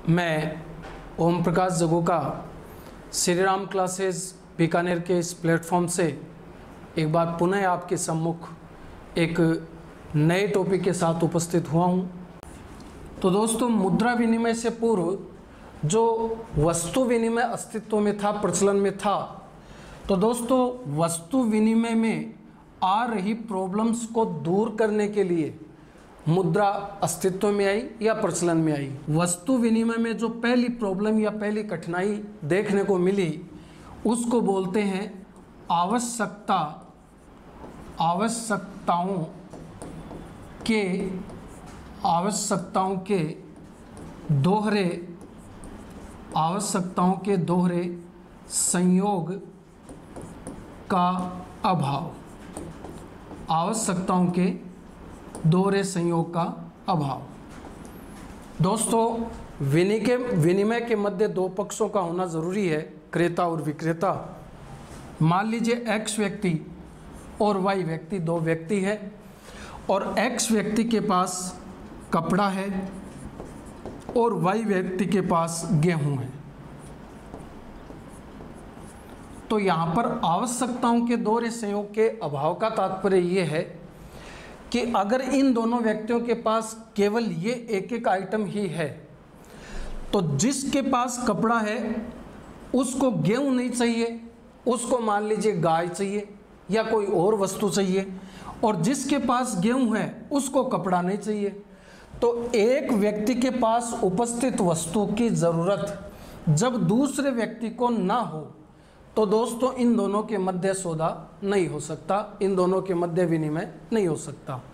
मैं ओम प्रकाश जगोका श्री राम क्लासेस बीकानेर के इस प्लेटफॉर्म से एक बार पुनः आपके सम्मुख एक नए टॉपिक के साथ उपस्थित हुआ हूँ। तो दोस्तों, मुद्रा विनिमय से पूर्व जो वस्तु विनिमय अस्तित्व में था, प्रचलन में था, तो दोस्तों वस्तु विनिमय में आ रही प्रॉब्लम्स को दूर करने के लिए मुद्रा अस्तित्व में आई या प्रचलन में आई। वस्तु विनिमय में जो पहली प्रॉब्लम या पहली कठिनाई देखने को मिली उसको बोलते हैं आवश्यकताओं के दोहरे संयोग का अभाव। आवश्यकताओं के दोहरे संयोग का अभाव। दोस्तों, विनिमय के मध्य दो पक्षों का होना जरूरी है, क्रेता और विक्रेता। मान लीजिए एक्स व्यक्ति और वाई व्यक्ति, दो व्यक्ति है और एक्स व्यक्ति के पास कपड़ा है और वाई व्यक्ति के पास गेहूं है। तो यहाँ पर आवश्यकताओं के दोहरे संयोग के अभाव का तात्पर्य ये है कि अगर इन दोनों व्यक्तियों के पास केवल ये एक एक आइटम ही है, तो जिसके पास कपड़ा है उसको गेहूं नहीं चाहिए, उसको मान लीजिए गाय चाहिए या कोई और वस्तु चाहिए, और जिसके पास गेहूं है उसको कपड़ा नहीं चाहिए। तो एक व्यक्ति के पास उपस्थित वस्तु की ज़रूरत जब दूसरे व्यक्ति को ना हो, तो दोस्तों इन दोनों के मध्य सौदा नहीं हो सकता, इन दोनों के मध्य विनिमय नहीं हो सकता।